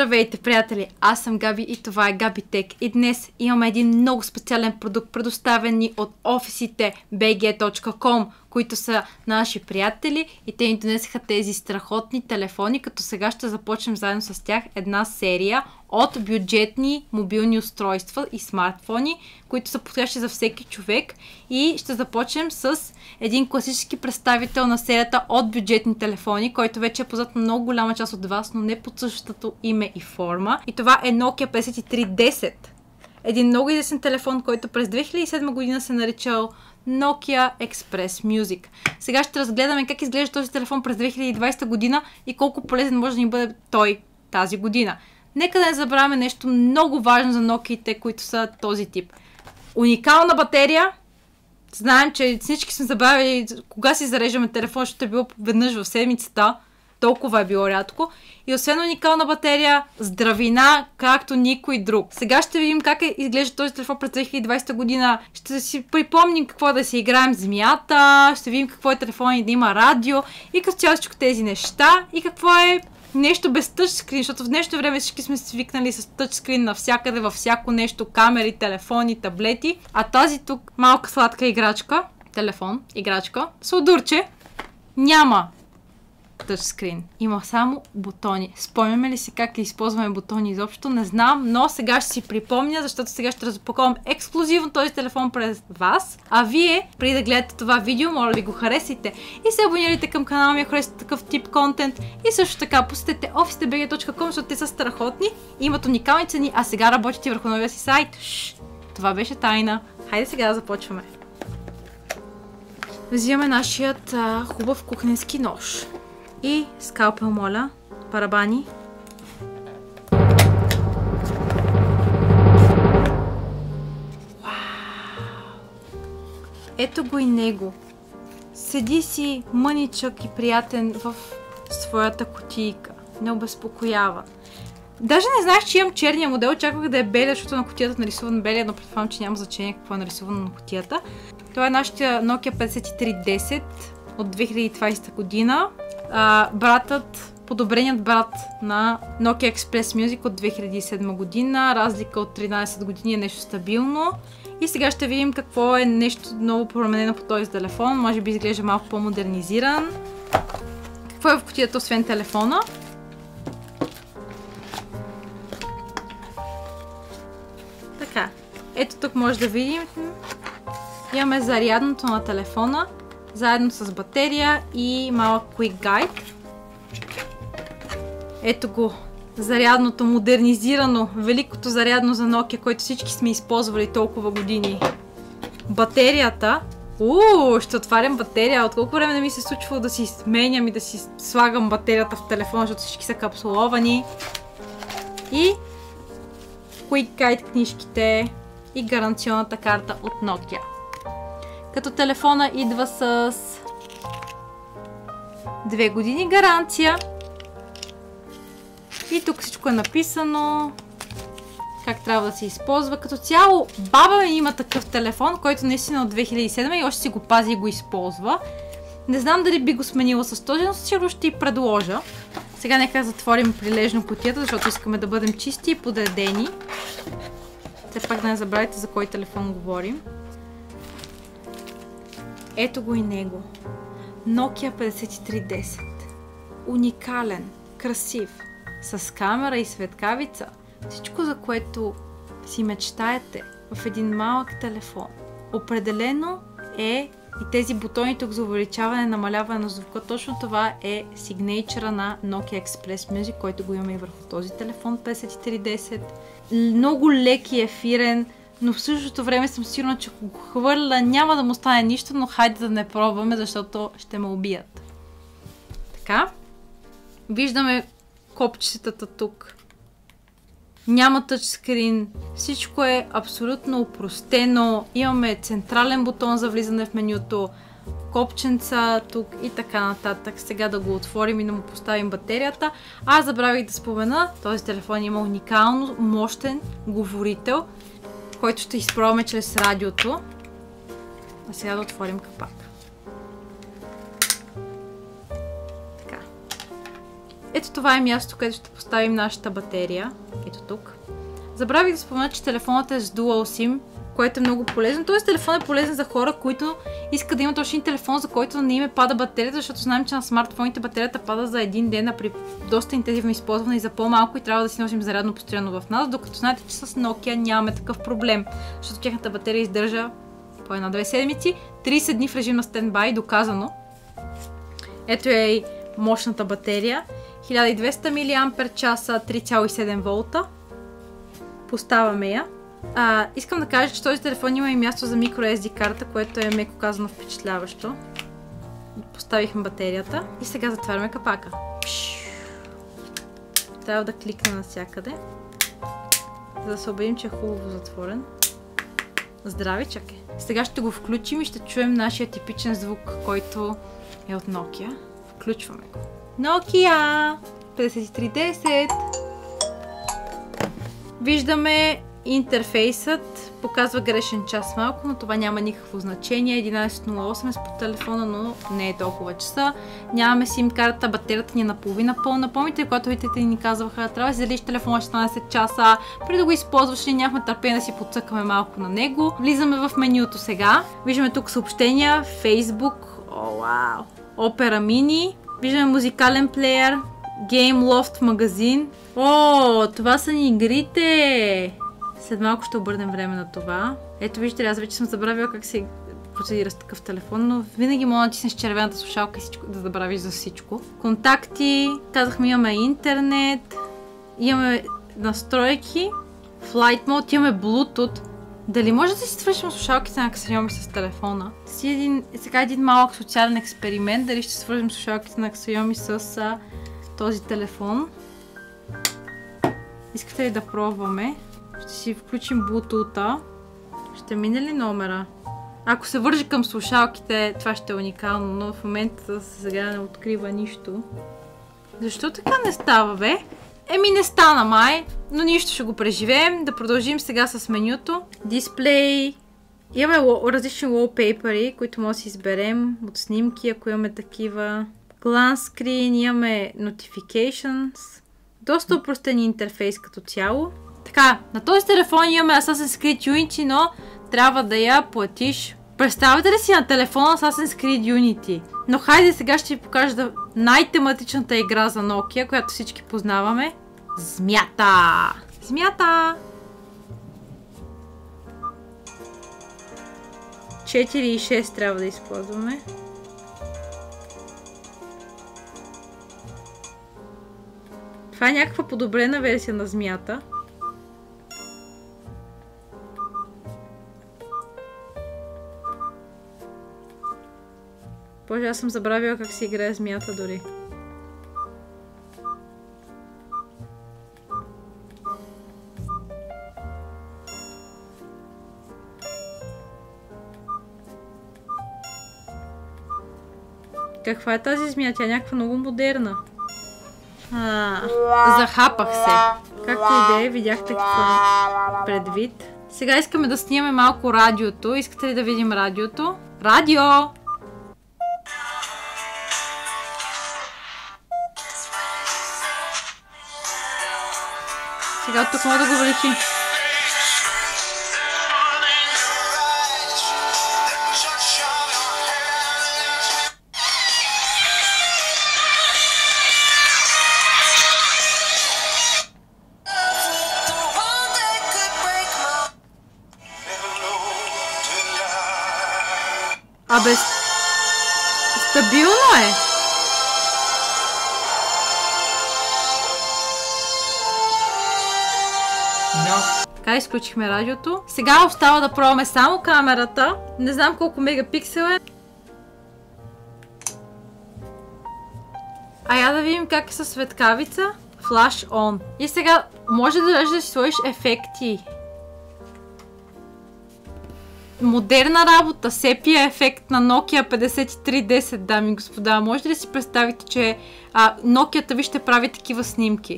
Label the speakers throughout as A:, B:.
A: Здравейте, приятели! Аз съм Габи и това е GabiTech. И днес имаме един много специален продукт, предоставен ни от офисите bg.com, които са наши приятели и те ни донесеха тези страхотни телефони, като сега ще започнем заедно с тях една серия от бюджетни мобилни устройства и смартфони, които са подходящи за всеки човек, и ще започнем с един класически представител на серията от бюджетни телефони, който вече е познат на много голяма част от вас, но не под същото име и форма. И това е Nokia 5310. Един много известен телефон, който през 2007 година се наричал Nokia Express Music. Сега ще разгледаме как изглежда този телефон през 2020 година и колко полезен може да ни бъде той тази година. Нека да не забравяме нещо много важно за Nokia-те, които са този тип. Уникална батерия. Знаем, че всички сме забравили кога си зареждаме телефон, защото е било веднъж в седмицата. Толкова е било рядко. И освен уникална батерия, здравина, както никой друг. Сега ще видим как изглежда този телефон през 2020 година. Ще си припомним какво е да си играем змията, ще видим какво е телефон и да има радио и като цяло всичко тези неща и какво е нещо без тъчскрин, защото в днешно време всички сме свикнали с тъчскрин навсякъде, във всяко нещо, камери, телефони, таблети. А тази тук малка сладка играчка, телефон, играчка, сладурче, няма тъчскрин. Има само бутони. Спомняме ли си как използваме бутони изобщо? Не знам, но сега ще си припомня, защото сега ще разпаковам ексклюзивно този телефон през вас. А вие, преди да гледате това видео, моля ви го харесайте и се абонирайте към канала ми, ако харесате такъв тип контент. И също така посетете officetebg.com, защото те са страхотни, имат уникални цени, а сега работите върху новия си сайт. Това беше тайна. Хайде сега да започваме. Взимаме нашият хубав кухненски нож. И скалпел, моля, парабани. Ето го и него. Седи си мъничък и приятен в своята кутийка. Не обезпокоява. Даже не знаех, че имам черния модел. Очаквах да е белия, защото на кутията е нарисуван белия, но предполагам, че няма значение какво е нарисувано на кутията. Това е нашия Nokia 5310 от 2020 година. Подобреният брат на Nokia Express Music от 2007 година. Разлика от 13 години е нещо стабилно. И сега ще видим какво е нещо ново променено по този телефон. Може би изглежда малко по-модернизиран. Какво е в кутията освен телефона? Така. Ето тук може да видим. Имаме зарядното на телефона, заедно с батерия и малък Quick Guide. Ето го, зарядното, модернизирано, великото зарядно за Nokia, което всички сме използвали толкова години. Батерията. Ще отварям батерия. От колко време не ми се случвало да си сменям и да си слагам батерията в телефона, защото всички са капсуловани. И Quick Guide книжките и гаранционната карта от Nokia. Като телефона идва с 2 години гаранция. И тук всичко е написано как трябва да се използва. Като цяло, баба ми има такъв телефон, който наистина от 2007 и още си го пази и го използва. Не знам дали би го сменила с този, но сигурно ще й предложа. Сега нека затворим прилежно кутията, защото искаме да бъдем чисти и подредени. Все пак да не забравяйте за кой телефон говорим. Ето го и него. Nokia 5310. Уникален, красив, с камера и светкавица. Всичко, за което си мечтаете в един малък телефон. Определено е и тези бутони тук за увеличаване и намаляване на звука. Точно това е сигнейчъра на Nokia Express Music, който го имаме и върху този телефон 5310. Много лек и ефирен, но в същото време съм сигурна, че ако го хвърля няма да му стане нищо, но хайде да не пробваме, защото ще ме убият. Така. Виждаме копчетата тук. Няма тъчскрин. Всичко е абсолютно опростено. Имаме централен бутон за влизане в менюто, копченца тук и така нататък. Сега да го отворим и да му поставим батерията. Аз забравих да спомена, този телефон има уникално мощен говорител, който ще изпробваме чрез радиото. А сега да отворим капака. Така. ето това е място, където ще поставим нашата батерия. Ето тук. Забравих да спомена, че телефонът е с Dual SIM, което е много полезно. Този телефон е полезен за хора, които искат да имат още един телефон, за който не им е пада батерията, защото знаем, че на смартфоните батерията пада за един ден, а при доста интензивно използване и за по-малко и трябва да си носим зарядно постоянно в нас, докато знаете, че с Nokia нямаме такъв проблем, защото тяхната батерия издържа по 1-2 седмици, 30 дни в режим на стендбай, доказано. Ето е и мощната батерия. 1200 мАч, 3,7 волта. Поставяме я. Искам да кажа, че този телефон има и място за microSD карта, което е меко казано впечатляващо. Поставихме батерията и сега затваряме капака. Трябва да кликна навсякъде, за да се убедим, че е хубаво затворен. Здрави, чакай. Сега ще го включим и ще чуем нашия типичен звук, който е от Nokia. Включваме го. Nokia 5310. Виждаме интерфейсът, показва грешен час малко, но това няма никакво значение. 11:08 е по телефона, но не е толкова часа. Нямаме SIM карта, батерията ни е наполовина пълна. Помните, когато родителите ни казваха, трябва да си залиш телефона 16 часа, преди да го използваш, нямахме търпение да си подцъкаме малко на него. Влизаме в менюто сега. Виждаме тук съобщения, Facebook, Opera Mini, виждаме музикален плеер, Game Loft магазин. Това са ни игрите! След малко ще обърнем време на това. Ето виждате, аз вече съм забравила как се процедира с такъв телефон, но винаги мога да натиснеш червената слушалка и всичко, да забравиш за всичко. Контакти, казахме имаме интернет, имаме настройки, Flight Mode, имаме Bluetooth. Дали може да си свършим слушалките на Xiaomi с телефона? Сега един малък социален експеримент, дали ще свържем слушалките на Xiaomi с този телефон. Искате ли да пробваме? Ще си включим Bluetooth-а. Ще мине ли номера? Ако се вържи към слушалките, това ще е уникално, но в момента сега не открива нищо. Защо така не става, бе? Не стана май, но нищо, ще го преживеем. Да продължим сега с менюто. Дисплей. Имаме различни wallpaper-и, които може да си изберем от снимки, ако имаме такива. Glance screen, имаме notifications. Доста упростен интерфейс като цяло. Така, на този телефон имаме Assassin's Creed Unity, но трябва да я платиш. Представете ли си на телефона Assassin's Creed Unity? Но хайде сега ще ви покажа най-тематичната игра за Nokia, която всички познаваме. Змията! Змията! 4 и 6 трябва да използваме. Това е някаква подобрена версия на змията. Боже, аз съм забравила как се играе змията дори. Каква е тази змия? Тя е някаква много модерна. Захапах се. Както и да е, видяхте какво е предвид. Сега искаме да снимаме малко радиото. Искате ли да видим радиото? Радио! Сега от тук мога да го увеличим. Абе, стабилно е. Така, изключихме радиото. Сега остава да пробваме само камерата. Не знам колко мегапиксел е. Я да видим как е със светкавица. Flash on. И сега може да си сложиш ефекти. Модерна работа, сепия ефект на Nokia 5310, дами и господа. Може ли си представите, че Nokia-та ви ще прави такива снимки?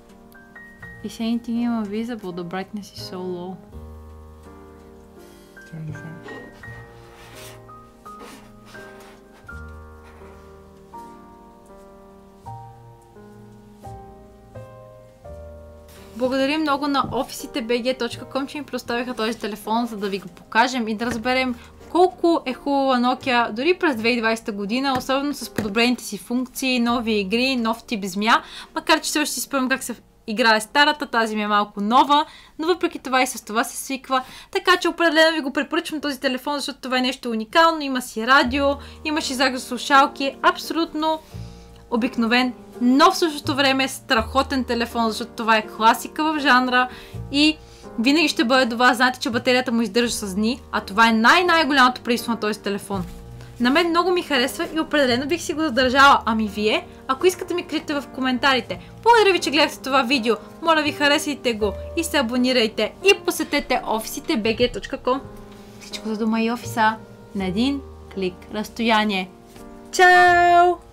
A: Is anything even visible? The brightness is so low. Благодарим много на officitebg.com, че ми предоставиха този телефон, за да ви го покажем и да разберем колко е хубава Nokia дори през 2020 година, особено с подобрените си функции, нови игри, нов тип змия, макар че също си спомням как се играе старата, тази ми е малко нова, но въпреки това и с това се свиква, така че определено ви го препоръчвам този телефон, защото това е нещо уникално, има си радио, има шизак за слушалки, абсолютно обикновен, но в същото време страхотен телефон, защото това е класика в жанра и винаги ще бъде до вас. Знаете, че батерията му издържа с дни, а това е най-голямото предимство на този телефон. На мен много ми харесва и определено бих си го задържала. Ами вие, ако искате ми кажете в коментарите. Благодаря ви, че гледахте това видео. Моля ви, харесайте го и се абонирайте и посетете officitebg.com. Всичко за дома и офиса на един клик разстояние. Чао!